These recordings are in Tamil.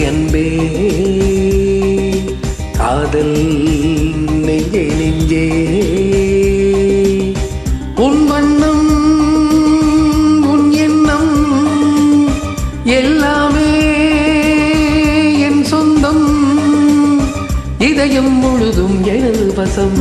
அன்பே காதல் நெஞ்சே நெஞ்சே உன் வண்ணம் உன் எண்ணம் எல்லாமே என் சொந்தம் இதயம் முழுதும் எனது வசம்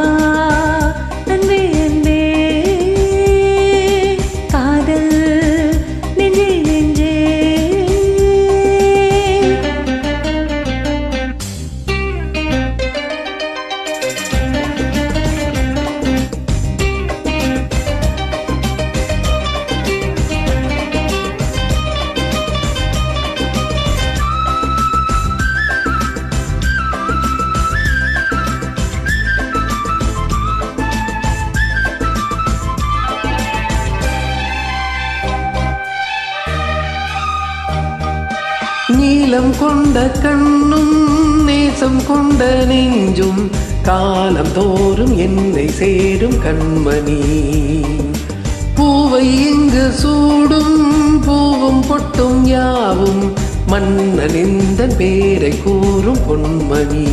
நீலம் கொண்ட கண்ணும் நேசம் கொண்ட நெஞ்சும் காலம் தோறும் என்னை சேரும் கண்மணி பூவை இங்கு சூடும் பூவும் பொட்டும் யாவும் மன்னன் இந்த பேரை கூறும் பொன்மணி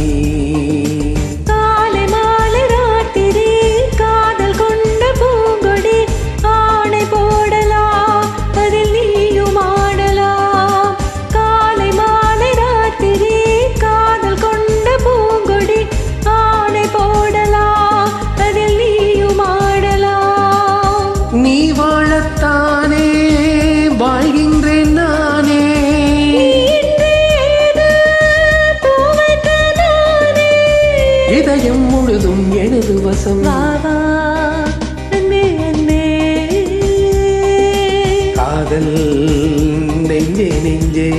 நீ வாழத்தானே வாழ்கின்றேன் நானே இதயம் முழுதும் எனது வசம் காதல் நெஞ்சே நெஞ்சே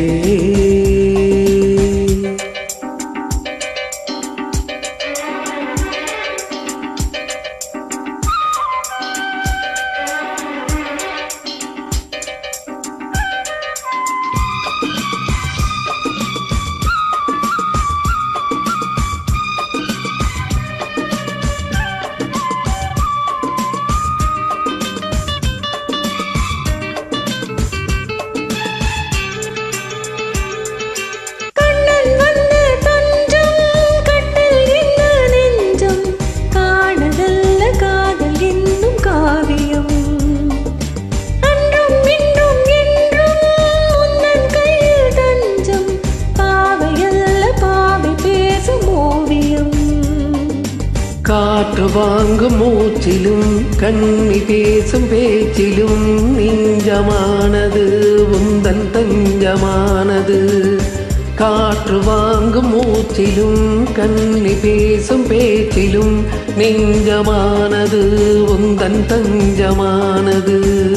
காற்று வாங்கும் மூச்சிலும் கண்ணி பேசும் பேச்சிலும் நெஞ்சமானது உந்தன் தஞ்சமானது காற்று வாங்கும் மூச்சிலும் கண்ணி பேசும் பேச்சிலும் நெஞ்சமானது உந்தன் தஞ்சமானது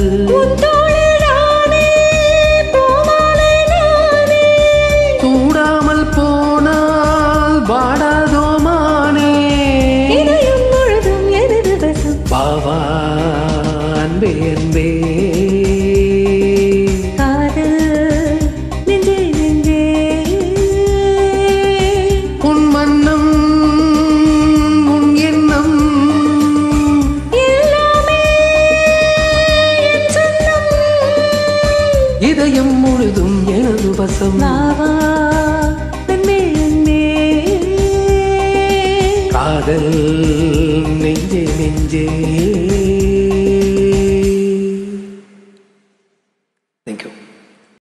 தூடாமல் போனால் வாடாதோ பாவா அன்பே அன்பே காதல் நெஞ்சே நெஞ்சே உன் வண்ணம் உன் எண்ணம் எல்லாமே என் சொந்தம் இதயம் முழுதும் எனது வசம் அன்பே அன்பே காதல்